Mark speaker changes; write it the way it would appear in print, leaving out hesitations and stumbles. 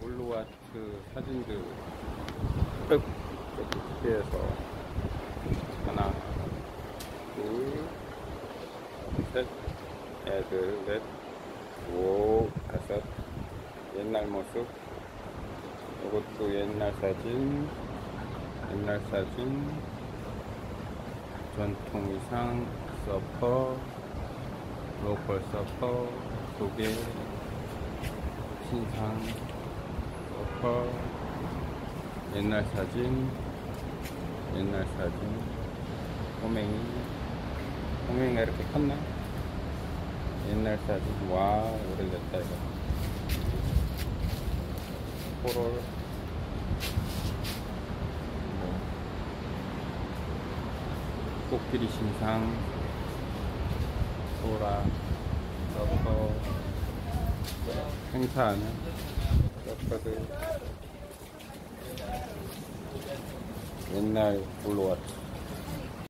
Speaker 1: 올로와트 사진들 쭉 하나, 둘, 셋, 애들 넷, 오, 다섯. 옛날 모습. 이것도 옛날 사진. 전통 의상, 서퍼, 로컬 서퍼, 소개, 신상, 서퍼, 옛날 사진, 호맹이가 이렇게 컸나? 옛날 사진, 와, 오래됐다, 이거. 코롤, 코끼리 신상, 소라, 서퍼, 행사하는 서퍼들, 옛날 올로와트.